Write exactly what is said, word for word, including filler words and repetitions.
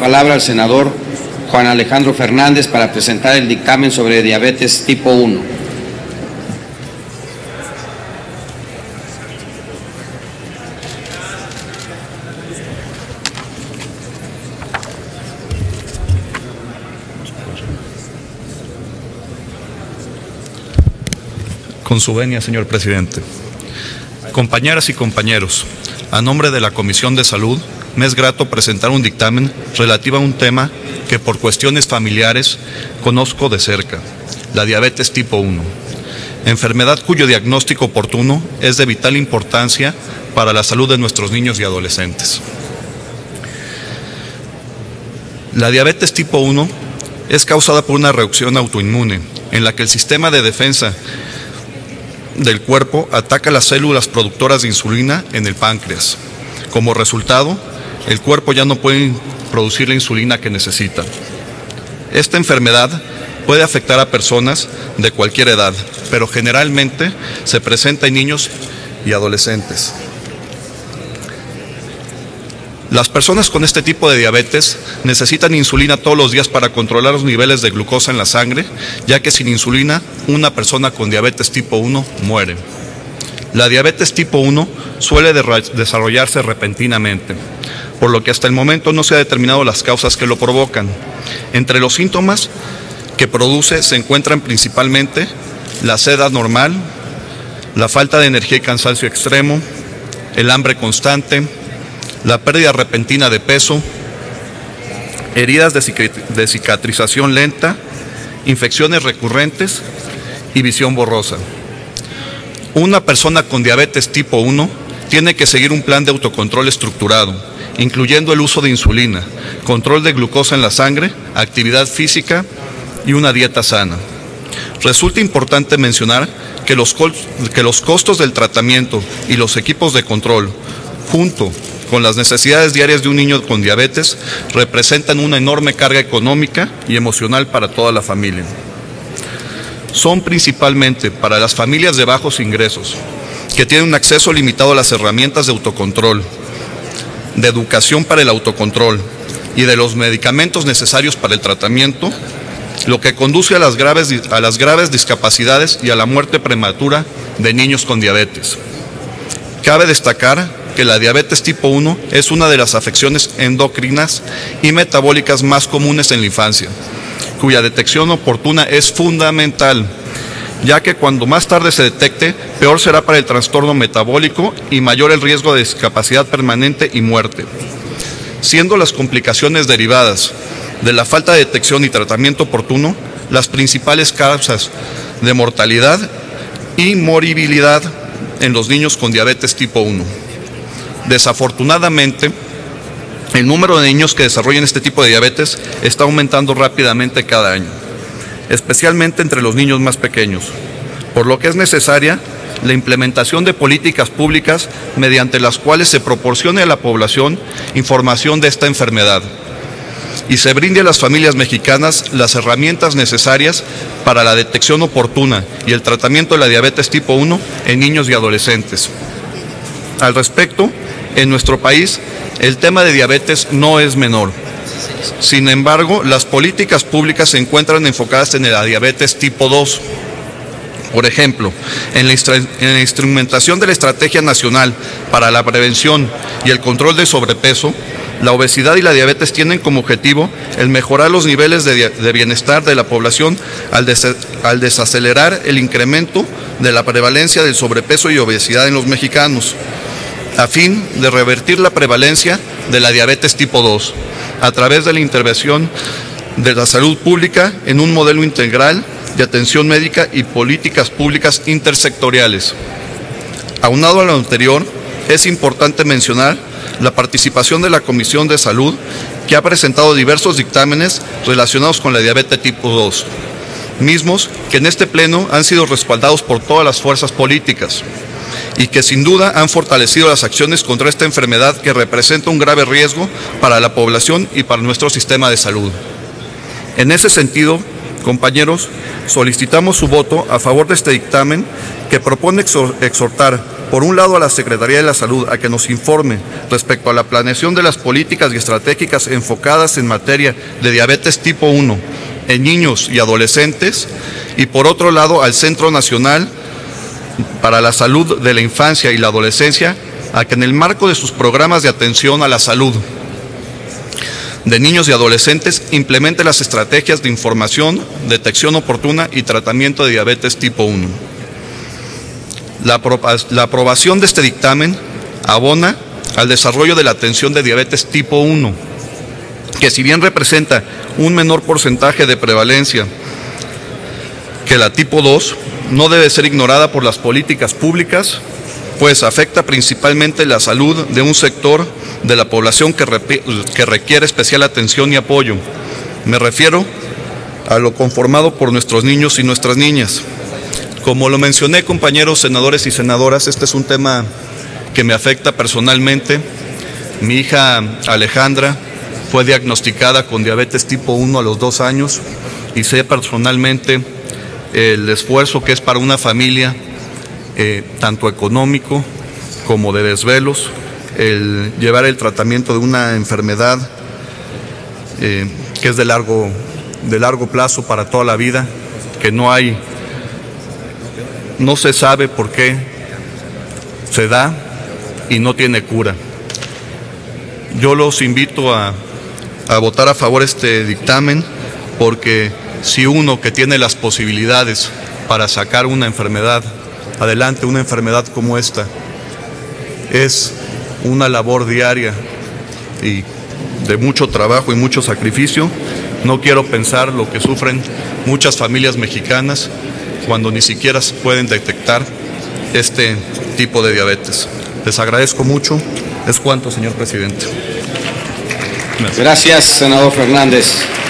palabra al senador Juan Alejandro Fernández para presentar el dictamen sobre diabetes tipo uno. Con su venia, señor presidente. Compañeras y compañeros, a nombre de la Comisión de Salud, me es grato presentar un dictamen relativo a un tema que por cuestiones familiares conozco de cerca, la diabetes tipo uno, enfermedad cuyo diagnóstico oportuno es de vital importancia para la salud de nuestros niños y adolescentes. La diabetes tipo uno es causada por una reacción autoinmune, en la que el sistema de defensa del cuerpo ataca las células productoras de insulina en el páncreas. Como resultado, el cuerpo ya no puede producir la insulina que necesita. Esta enfermedad puede afectar a personas de cualquier edad, pero generalmente se presenta en niños y adolescentes. Las personas con este tipo de diabetes necesitan insulina todos los días para controlar los niveles de glucosa en la sangre, ya que sin insulina una persona con diabetes tipo uno muere. La diabetes tipo uno suele desarrollarse repentinamente, por lo que hasta el momento no se han determinado las causas que lo provocan. Entre los síntomas que produce se encuentran principalmente la sed anormal, la falta de energía y cansancio extremo, el hambre constante, la pérdida repentina de peso, heridas de cicatrización lenta, infecciones recurrentes y visión borrosa. Una persona con diabetes tipo uno tiene que seguir un plan de autocontrol estructurado, incluyendo el uso de insulina, control de glucosa en la sangre, actividad física y una dieta sana. Resulta importante mencionar que los, que los costos del tratamiento y los equipos de control, junto con las necesidades diarias de un niño con diabetes, representan una enorme carga económica y emocional para toda la familia. Son principalmente para las familias de bajos ingresos, que tienen un acceso limitado a las herramientas de autocontrol, de educación para el autocontrol y de los medicamentos necesarios para el tratamiento, lo que conduce a las graves, a las graves discapacidades y a la muerte prematura de niños con diabetes. Cabe destacar que la diabetes tipo uno es una de las afecciones endocrinas y metabólicas más comunes en la infancia, cuya detección oportuna es fundamental, ya que cuando más tarde se detecte, peor será para el trastorno metabólico y mayor el riesgo de discapacidad permanente y muerte, siendo las complicaciones derivadas de la falta de detección y tratamiento oportuno las principales causas de mortalidad y moribilidad en los niños con diabetes tipo uno. Desafortunadamente, el número de niños que desarrollan este tipo de diabetes está aumentando rápidamente cada año, especialmente entre los niños más pequeños, por lo que es necesaria la implementación de políticas públicas mediante las cuales se proporcione a la población información de esta enfermedad y se brinde a las familias mexicanas las herramientas necesarias para la detección oportuna y el tratamiento de la diabetes tipo uno en niños y adolescentes. Al respecto, en nuestro país, el tema de diabetes no es menor. Sin embargo, las políticas públicas se encuentran enfocadas en la diabetes tipo dos. Por ejemplo, en la, en la instrumentación de la Estrategia Nacional para la Prevención y el Control de Sobrepeso, la obesidad y la diabetes tienen como objetivo el mejorar los niveles de, de bienestar de la población al, des, al desacelerar el incremento de la prevalencia del sobrepeso y obesidad en los mexicanos, a fin de revertir la prevalencia de la diabetes tipo dos a través de la intervención de la salud pública en un modelo integral de atención médica y políticas públicas intersectoriales. Aunado a lo anterior, es importante mencionar la participación de la Comisión de Salud, que ha presentado diversos dictámenes relacionados con la diabetes tipo dos, mismos que en este pleno han sido respaldados por todas las fuerzas políticas y que sin duda han fortalecido las acciones contra esta enfermedad que representa un grave riesgo para la población y para nuestro sistema de salud. En ese sentido, Compañeros, solicitamos su voto a favor de este dictamen que propone exhortar, por un lado, a la Secretaría de la Salud a que nos informe respecto a la planeación de las políticas y estratégicas enfocadas en materia de diabetes tipo uno en niños y adolescentes, y por otro lado, al Centro Nacional para la Salud de la Infancia y la Adolescencia a que en el marco de sus programas de atención a la salud de niños y adolescentes implemente las estrategias de información, detección oportuna y tratamiento de diabetes tipo uno. La, la aprobación de este dictamen abona al desarrollo de la atención de diabetes tipo uno, que si bien representa un menor porcentaje de prevalencia que la tipo dos, no debe ser ignorada por las políticas públicas, pues afecta principalmente la salud de un sector de la población que, que requiere especial atención y apoyo. Me refiero a lo conformado por nuestros niños y nuestras niñas. Como lo mencioné, compañeros senadores y senadoras, este es un tema que me afecta personalmente. Mi hija Alejandra fue diagnosticada con diabetes tipo uno a los dos años y sé personalmente el esfuerzo que es para una familia, eh, tanto económico como de desvelos, el llevar el tratamiento de una enfermedad eh, que es de largo, de largo plazo para toda la vida, que no hay, no se sabe por qué se da y no tiene cura. Yo los invito a, a votar a favor de este dictamen, porque si uno que tiene las posibilidades para sacar una enfermedad adelante, una enfermedad como esta, es una labor diaria y de mucho trabajo y mucho sacrificio, no quiero pensar lo que sufren muchas familias mexicanas cuando ni siquiera se pueden detectar este tipo de diabetes. Les agradezco mucho. Es cuanto, señor presidente. Gracias, senador Fernández.